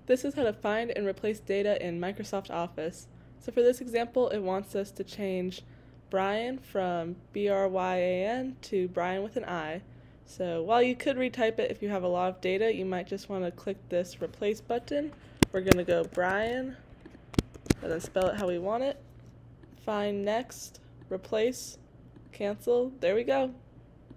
This is how to find and replace data in Microsoft Office. So for this example, it wants us to change Brian from Bryan to Brian with an I. So while you could retype it if you have a lot of data, you might just want to click this replace button. We're going to go Brian, and then spell it how we want it. Find next, replace, cancel. There we go.